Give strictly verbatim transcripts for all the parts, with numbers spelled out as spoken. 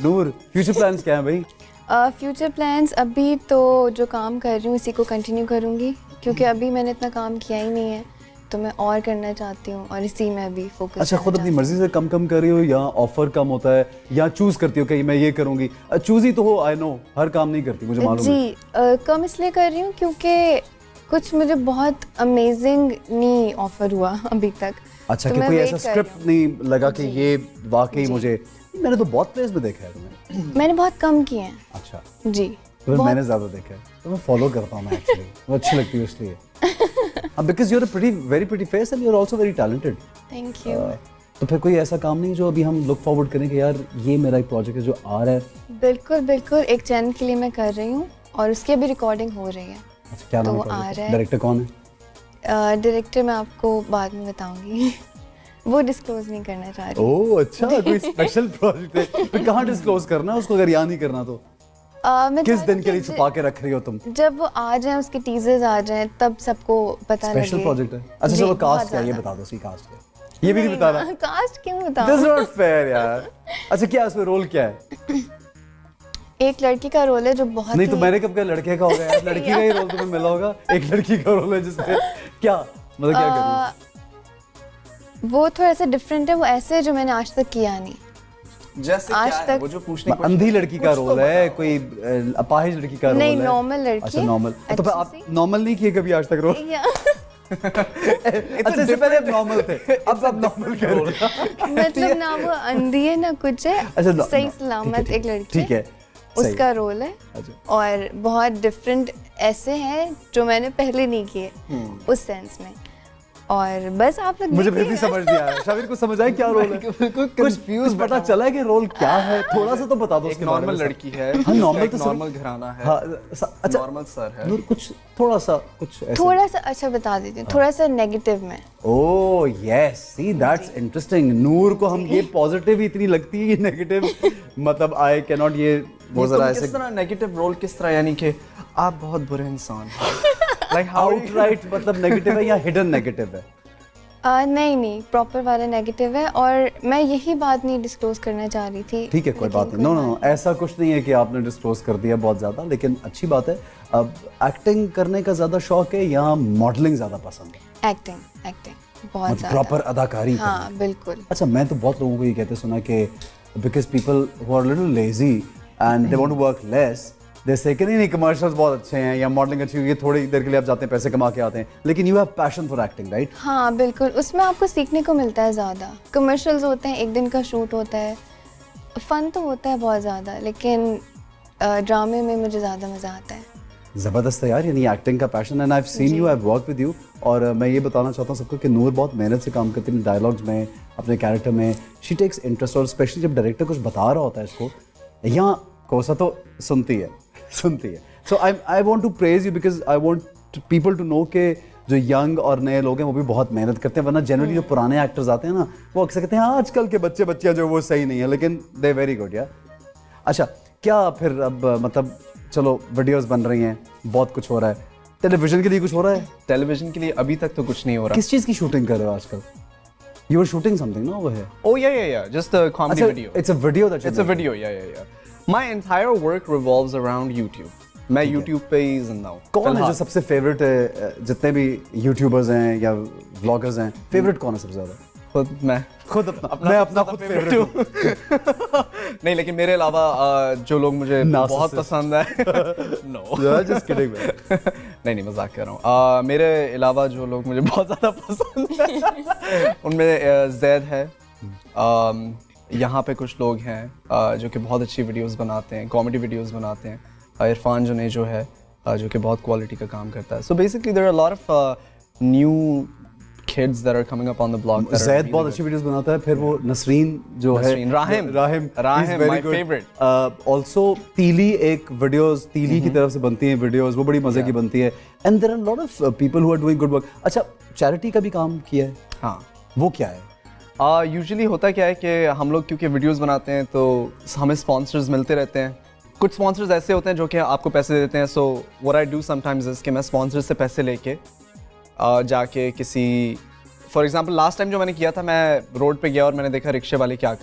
नूर, future plans क्या हैं भाई? फ्यूचर uh, प्लान्स अभी तो जो काम कर रही हूँ इसी को कंटिन्यू करूँगी, क्योंकि अभी मैंने इतना काम किया ही नहीं है, तो मैं और करना चाहती हूँ और इसी में अभी फोकस। अच्छा, खुद अपनी मर्जी से कम कम कर रही हो या ऑफर कम होता है या चूज करती हो कि मैं ये करूँगी? चूज ही तो हो, आई नो, हर काम नहीं करती, मुझे मालूम जी, है। uh, कम इसलिए कर रही हूँ क्योंकि कुछ मुझे बहुत अमेजिंग नहीं ऑफर हुआ अभी तक। अच्छा, तो कि कोई ऐसा स्क्रिप्ट नहीं लगा कि ये वाकई मुझे, मैंने तो बहुत प्लेस में देखा है तुम्हें। मैंने बहुत कम किए हैं। अच्छा जी, तो मैंने ज्यादा देखा है, तो मैं फॉलो करता हूँ मैं एक्चुअली, वो अच्छी लगती है इसलिए। Because you are a pretty very pretty face and you are also very talented. Thank you. तो फिर कोई ऐसा काम नहीं जो अभी हम लुक फॉरवर्ड करें कि यार ये मेरा एक प्रोजेक्ट है जो आ रहा है? बिल्कुल बिल्कुल, एक चैनल के लिए मैं कर रही हूँ और उसकी अभी रिकॉर्डिंग हो रही है। अच्छा, क्या नाम है? डायरेक्टर कौन है? डायरेक्टर मैं आपको बाद में बताऊंगी। वो डिस्क्लोज नहीं करना चाह रही। ओह अच्छा, कोई स्पेशल प्रोजेक्ट है, फिर कहाँ डिस्क्लोज करना है उसको अगर यहाँ नहीं करना तो? Uh, मैं किस दिन के लिए छुपा के रख रही हो तुम? जब वो आ जाए, उसके टीजर्स आ जाए, तब सबको पता लगे। स्पेशल प्रोजेक्ट है। अच्छा चलो, कास्ट क्या है ये बता दो, सी कास्ट क्या है? ये भी नहीं बताना। कास्ट क्यों बताऊं? That's not fair यार। अच्छा, क्या इसमें रोल क्या है? एक लड़की का रोल है जो बहुत नहीं तो मैंने कब कहा लड़के का होगा यार? लड़की का ही रोल तुम्हें मिला होगा। एक लड़की का रोल है जिसमें क्या मतलब क्या कर रही हो? वो थोड़ा सा डिफरेंट है, वो ऐसे है जो मैंने आज तक किया नहीं। जैसे आज क्या है? तक वो जो पूछने की अंधी लड़की का रोल है, कोई अपाहिज लड़की का रोल है? नहीं, नॉर्मल लड़की। अच्छा नॉर्मल, तो आप नॉर्मल नहीं किए कभी आज तक रोल? अच्छा, इससे पहले आप नॉर्मल थे, अब आप नॉर्मल कर रहे हो। मतलब ना वो अंधी है ना कुछ है, सही सलामत एक लड़की। ठीक है, उसका रोल है। और बहुत डिफरेंट ऐसे हैं जो मैंने पहले नहीं किए उस सेंस में। और बस आप लोग मुझे फिर भी समझ नहीं आया। शाबिर को समझ आया क्या रोल है? कुछ फ्यूज पता चला है कि रोल क्या है? थोड़ा सा तो बता दो। एक नॉर्मल लड़की है, हाँ नॉर्मल तो नॉर्मल घराना है। हाँ, अच्छा नॉर्मल सर है। नूर कुछ थोड़ा सा कुछ ऐसे थोड़ा सा अच्छा बता देती हूँ, थोड़ा सा नेगेटिव में। Oh yes, see that's interesting. Noor को हम ये पॉजिटिव ही इतनी लगती है कि नेगेटिव मतलब आई कैन नॉट, ये वो जरा ऐसे किस तरह नेगेटिव रोल, किस तरह यानी कि आप बहुत बुरे इंसान हैं, लाइक आउटराइट मतलब नेगेटिव है या हिडन नेगेटिव है? Uh, नहीं नहीं, प्रॉपर वाला नेगेटिव है और मैं यही बात नहीं डिस्क्लोज करना चाह रही थी। ठीक है, कोई बात नहीं। नो नो नो, ऐसा कुछ नहीं है कि आपने डिस्क्लोज कर दिया बहुत ज़्यादा, लेकिन अच्छी बात है। अब एक्टिंग करने का ज़्यादा शौक है या मॉडलिंग ज़्यादा पसंद है? एक्टिंग एक्टिंग बहुत ज़्यादा, प्रॉपर अदाकारी। हाँ बिल्कुल। अच्छा, मैं तो बहुत लोगों को ये कहते सुना कि because people who are little lazy and they want to work less, जैसे कि नहीं नहीं कमर्शियल्स बहुत अच्छे हैं या मॉडलिंग अच्छी हुई है, थोड़ी देर के लिए आप जाते हैं, पैसे कमा के आते हैं, लेकिन you have passion for acting, right? हाँ बिल्कुल, उसमें आपको सीखने को मिलता है ज़्यादा। कमर्शियल्स होते हैं, एक दिन का शूट होता है, फ़न तो होता है बहुत ज़्यादा, लेकिन ड्रामे में मुझे ज़्यादा मज़ा आता है। ज़बरदस्त है यार, यानी एक्टिंग का passion. And I have seen you, I have worked with you. और मैं ये बताना चाहता हूँ सबको कि नूर बहुत मेहनत से काम करती है डायलॉग्स में, अपने कैरेक्टर में। शी टेक्स इंटरेस्ट, और स्पेशली जब डायरेक्टर कुछ बता रहा होता है इसको, यहाँ कोसा तो सुनती है सुनती है so I I want to praise you because I want people to know के जो यंग और नए लोग हैं वो भी बहुत मेहनत करते हैं, वरना जनरली जो पुराने एक्टर्स आते हैं ना वो अक्सर कहते हैं आजकल के बच्चे बच्चियाँ जो वो सही नहीं है, लेकिन दे वेरी गुड यार। अच्छा, क्या फिर अब मतलब चलो वीडियोस बन रही हैं, बहुत कुछ हो रहा है, टेलीविजन के लिए कुछ हो रहा है? टेलीविजन के लिए अभी तक तो कुछ नहीं हो रहा। किस चीज़ की शूटिंग कर रहे हो आजकल? You were shooting something, no? Over here. Oh yeah, yeah, yeah. Just a comedy Achha, video. It's a video that you're It's a video, yeah, yeah, yeah. My entire work revolves around YouTube. मैं YouTube पे ही जिंदा हूँ। कौन है जो सबसे favourite है, जितने भी यूट्यूबर्स हैं या व्लॉगर्स हैं, फेवरेट कौन है सबसे ज़्यादा? खुद मैं खुद अपना, अपना मैं अपना खुद फेवरेट हूँ। नहीं, लेकिन मेरे अलावा जो लोग मुझे बहुत पसंद है नो जस्ट किडिंग नहीं नहीं मजाक कर रहा हूँ। मेरे अलावा जो लोग मुझे बहुत ज़्यादा पसंद है उनमें जैद है, यहाँ पे कुछ लोग हैं जो कि बहुत अच्छी वीडियोस बनाते हैं, कॉमेडी वीडियोस बनाते हैं। इरफान जुने जो है जो कि बहुत क्वालिटी का काम करता है। So basically there are a lot of new kids that are coming up on the block. Zaid बहुत अच्छी वीडियोस बनाता है, फिर वो नसरीन जो है, Rahim Rahim Rahim my favorite. Also तीली एक वीडियोस तीली की तरफ से बनती हैं वीडियोस, वो बड़ी मजे की बनती है। And there are a lot of people who are doing good work. अच्छा, चैरिटी का भी काम किया है? हाँ। वो क्या है? यूजुअली uh, होता क्या है कि हम लोग क्योंकि वीडियोस बनाते हैं तो हमें स्पॉन्सर्स मिलते रहते हैं। कुछ स्पॉन्सर्स ऐसे होते हैं जो कि आपको पैसे देते हैं। So what I do sometimes is कि मैं स्पॉन्सर से पैसे लेके uh, जाके किसी, फॉर एग्जांपल लास्ट टाइम जो मैंने किया था, मैं रोड पे गया और मैंने देखा रिक्शे वाले क्या कर रहे हैं।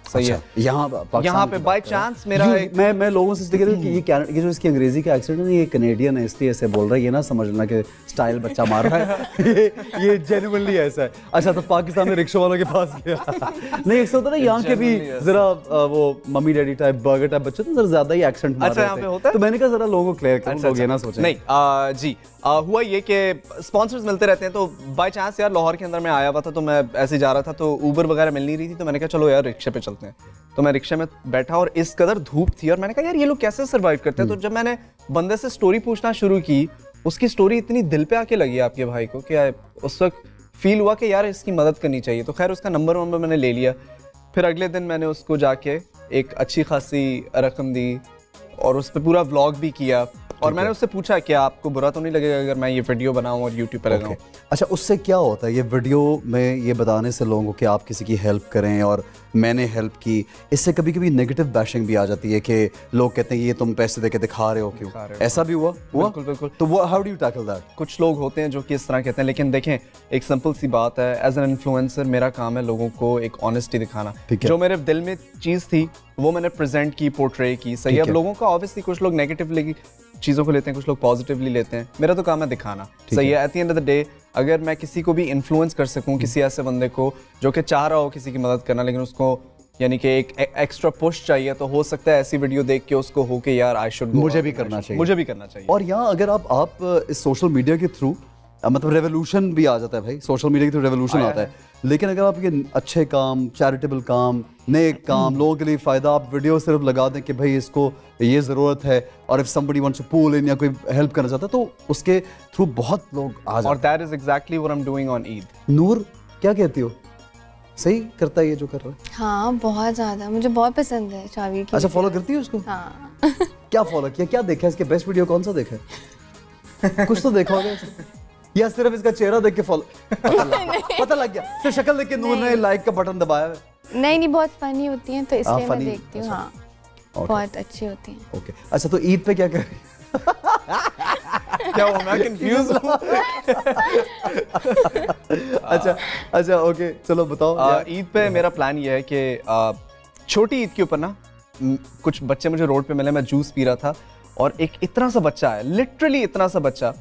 सही है। यहाँ यहाँ पे बाय चांस मेरा एक... मैं मैं लोगों से कहता हूँ कि ये कैन ये जो इसकी अंग्रेजी का एक्सेंट है ना, ये कनेडियन है इसलिए ऐसे बोल रहा है, ये ना समझना कि स्टाइल बच्चा मार रहा है। ये ये जेन्युइनली ऐसा है। अच्छा तो पाकिस्तान में रिक्शा वालों के पास गया नहीं, ऐसा होता है ना यहाँ के भी जरा वो mummy daddy type burger type बच्चे तो जरा ज्यादा ही एक्सेंट मार रहे थे, तो मैंने कहा जरा लोगों को क्लियर करो, लोग ये ना सोचें। नहीं जी, हुआ ये कि स्पॉन्सर्स मिलते रहते हैं, तो बाय चांस यार लाहौर के अंदर मैं आया हुआ था, तो मैं ऐसे जा रहा था तो ऊबर वगैरह मिल नहीं रही थी, तो मैंने कहा चलो यार रिक्शे पे चलते हैं। तो मैं रिक्शे में बैठा और इस कदर धूप थी और मैंने कहा यार ये लोग कैसे सर्वाइव करते हैं। तो जब मैंने बंदे से स्टोरी पूछना शुरू की, उसकी स्टोरी इतनी दिल पे आके लगी आपके भाई को कि उस वक्त फील हुआ कि यार इसकी मदद करनी चाहिए। तो खैर उसका नंबर वंबर मैंने ले लिया। फिर अगले दिन मैंने उसको जाके एक अच्छी खासी रकम दी और उस पर पूरा व्लॉग भी किया और मैंने उससे पूछा कि आपको बुरा तो नहीं लगेगा अगर मैं ये वीडियो बनाऊं और यूट्यूब पर लगाऊं। अच्छा उससे क्या होता है ये वीडियो में ये बताने से लोगों को कि आप किसी की हेल्प करें और मैंने हेल्प की, इससे कभी कभी नेगेटिव बैशिंग भी आ जाती है कि लोग कहते हैं ये तुम पैसे देके दिखा रहे हो क्यों, ऐसा भी हुआ हुआ बिल्कुल बिल्कुल। तो वो how do you tackle that? कुछ लोग होते हैं जो कि इस तरह कहते हैं, लेकिन देखें एक सिंपल सी बात है, एज एन इन्फ्लुएंसर मेरा काम है लोगों को एक ऑनेस्टी दिखाना। जो मेरे दिल में चीज़ थी वो मैंने प्रेजेंट की, पोर्ट्रे की। सही है, अब लोगों का ऑब्वियसली कुछ लोग नेगेटिवली चीज़ों को लेते हैं, कुछ लोग पॉजिटिवली लेते हैं, मेरा तो काम है दिखाना। सही है, at the end of the day अगर मैं किसी को भी इन्फ्लुएंस कर सकूं, किसी ऐसे बंदे को जो कि चाह रहा हो किसी की मदद करना, लेकिन उसको यानी कि एक एक्स्ट्रा पुश चाहिए, तो हो सकता है ऐसी वीडियो देख के उसको हो कि यार आई शुड मुझे भी करना चाहिए, मुझे भी करना चाहिए। और यहाँ अगर आप आप इस सोशल मीडिया के थ्रू मतलब रेवोल्यूशन भी आ जाता है भाई, सोशल मीडिया के थ्रू रेवोल्यूशन आता है, लेकिन अगर आप ये अच्छे काम, चैरिटेबल काम, नेक काम, लोगों के लिए फ़ायदा, आप वीडियो सिर्फ लगा दें कि भाई इसको ये ज़रूरत है और if somebody wants to pull in या कोई हेल्प करना चाहता है तो उसके थ्रू बहुत लोग आ जाते हैं। और that is exactly what I am doing on Eid. Noor क्या कहती हो, सही करता है ये जो कर रहा है? हाँ बहुत ज़्यादा, मुझे बहुत पसंद है शावीर की। अच्छा फॉलो करती है उसको? हाँ। क्या फॉलो किया, क्या देखा इसके बेस्ट वीडियो कौन सा देखा है? कुछ तो देखा होगा या सिर्फ इसका चेहरा देख के फॉलो? पता लग गया, पता लग गया, सिर्फ शक्ल देख के नूर ने लाइक का बटन दबाया है। नहीं नहीं बहुत फनी होती हैं तो इसलिए मैं देखती हूँ। हाँ बहुत अच्छी होती हैं। ओके अच्छा तो ईद पे क्या कर रही क्या हुआ, मैं कंफ्यूज हूँ। अच्छा अच्छा ओके चलो बताओ। ईद पे मेरा प्लान ये है कि छोटी ईद के ऊपर ना कुछ बच्चे मुझे रोड पे मिले, मैं जूस पी रहा था और एक इतना सा बच्चा है, लिटरली इतना सा बच्चा,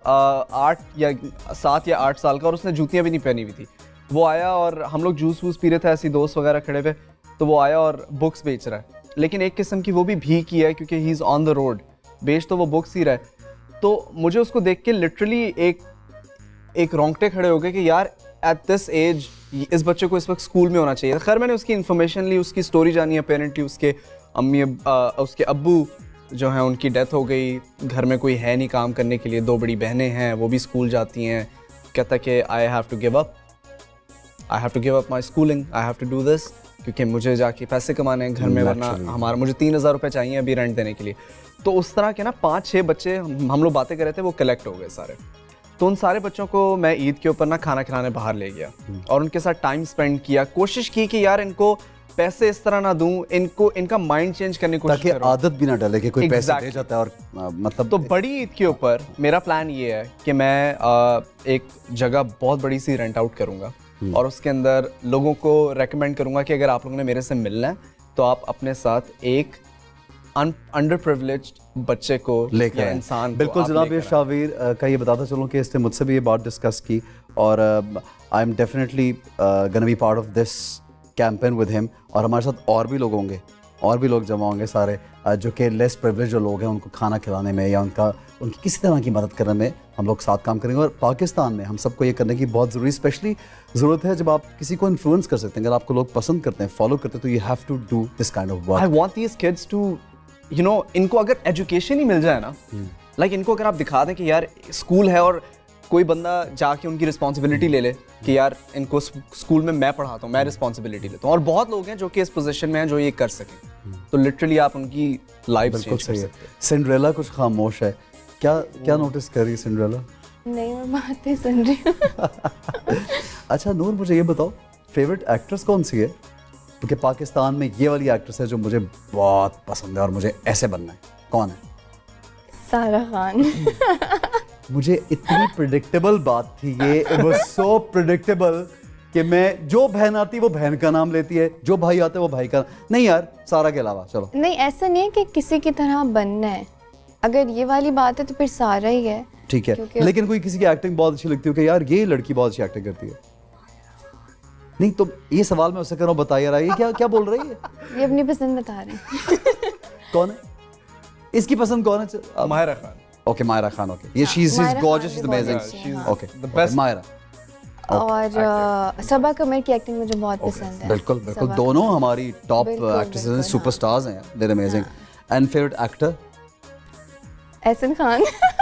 आठ या सात या आठ साल का, और उसने जूतियाँ भी नहीं पहनी हुई थी। वो आया और हम लोग जूस वूस पी रहे थे, ऐसे दोस्त वगैरह खड़े हुए, तो वो आया और बुक्स बेच रहा है, लेकिन एक किस्म की वो भी भीग की है क्योंकि he is on the road, बेच तो वो बुक्स ही रहा है। तो मुझे उसको देख के लिटरली एक एक रोंगटे खड़े हो गए कि यार एट दिस एज इस बच्चे को इस वक्त स्कूल में होना चाहिए। खैर मैंने उसकी इन्फॉर्मेशन ली, उसकी स्टोरी जानी, अपेरेंटली उसके अम्मी आ, उसके अब्बू जो हैं उनकी डेथ हो गई, घर में कोई है नहीं काम करने के लिए, दो बड़ी बहनें हैं वो भी स्कूल जाती हैं। कहता कि I have to give up I have to give up my schooling, I have to do this, क्योंकि मुझे जाके पैसे कमाने हैं घर में, वरना हमारा मुझे तीन हज़ार रुपये चाहिए अभी रेंट देने के लिए। तो उस तरह के ना पाँच छः बच्चे हम लोग बातें कर रहे थे, वो कलेक्ट हो गए सारे। तो उन सारे बच्चों को मैं ईद के ऊपर ना खाना खिलाने बाहर ले गया और उनके साथ टाइम स्पेंड किया, कोशिश की कि यार इनको पैसे इस तरह ना दूं, इनको इनका माइंड चेंज करने की कोशिश करूं, ताकि आदत भी ना डाले कि कोई exactly. पैसे दे जाता है और आ, मतलब। तो बड़ी ईद के ऊपर मेरा प्लान ये है कि मैं आ, एक जगह बहुत बड़ी सी रेंट आउट करूंगा और उसके अंदर लोगों को रेकमेंड करूंगा कि अगर आप लोगों ने मेरे से मिलना है तो आप अपने साथ एक अंडर प्रिविलेज्ड बच्चे को लेके या इंसान। बिल्कुल जनाब, ये शावीर का ये बताता चलूँ कि इसने मुझसे भी ये बात डिस्कस की और I am definitely gonna be part of this campaign with him, और हमारे साथ और भी लोग होंगे, और भी लोग जमा होंगे सारे जो कि लेस प्रिविलेज जो लोग हैं, उनको खाना खिलाने में या उनका उनकी किसी तरह की मदद करने में हम लोग साथ काम करेंगे। और पाकिस्तान में हम सबको ये करने की बहुत ज़रूरी स्पेशली ज़रूरत है जब आप किसी को इन्फ्लुएंस कर सकते हैं, अगर आपको लोग पसंद करते हैं, फॉलो करते हैं, तो you have to do this kind of work. I want these kids to you know, इनको अगर एजुकेशन ही मिल जाए ना, लाइक like इनको अगर आप दिखा दें कि यार स्कूल है और कोई बंदा जाके उनकी रिस्पॉन्सिबिलिटी ले ले कि यार इनको स्कूल में मैं पढ़ाता हूँ, मैं रिस्पॉन्सिबिलिटी लेता हूँ, और बहुत लोग हैं जो कि इस पोजीशन में हैं जो ये कर सकें, तो लिटरली आप उनकी लाइफ चेंज कर सकते हैं। सिंड्रेला कुछ खामोश है, क्या क्या नोटिस कर रही है सिंड्रेला? नहीं मैं बातें सुन रही हूँ। अच्छा नूर, मुझे ये बताओ फेवरेट एक्ट्रेस कौन सी है? क्योंकि पाकिस्तान में ये वाली एक्ट्रेस है जो मुझे बहुत पसंद है और मुझे ऐसे बनना है, कौन है? सारा खान। मुझे इतनी प्रेडिक्टेबल बात थी ये, it was so predictable कि मैं जो बहन आती है वो बहन का नाम लेती है, जो भाई आता है वो भाई का। नहीं यार, सारा के अलावा चलो। नहीं, ऐसा नहीं है कि किसी की तरह बनना है। अगर ये वाली बात है तो फिर सारा ही है। ठीक है, लेकिन कोई किसी की एक्टिंग बहुत अच्छी लगती है कि यार ये लड़की बहुत अच्छी एक्टिंग करती है। नहीं तो ये सवाल मैं उससे कर रहा हूँ, बता यार ये क्या क्या बोल रही है? ये अपनी पसंद बता रहे हैं। कौन है इसकी पसंद? कौन है? माहिरा खान। ओके, माहिरा खान। ओके, ये she is gorgeous, she is amazing. Okay, the best Mahira. और सबा कमर की एक्टिंग मुझे बहुत पसंद है। बिल्कुल बिल्कुल, दोनों हमारी टॉप एक्ट्रेसेस हैं, सुपरस्टार्स हैं, they are amazing. And favourite actor? Ehsan Khan.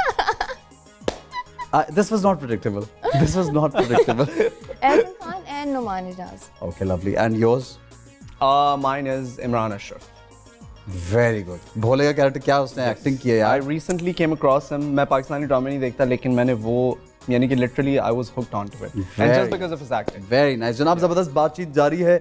This was not predictable, this was not predictable. Ehsan Khan and Noman Ijaz. Okay, lovely. And yours? Mine is Imran Ashraf. Very good. भोले का कैरेक्टर क्या उसने एक्टिंग किया यार? I recently came across him. मैं Pakistani drama नहीं देखता, लेकिन मैंने वो यानी कि literally I was hooked on to it, and just because of his acting. Very nice. जनाब, जबरदस्त बातचीत जारी है।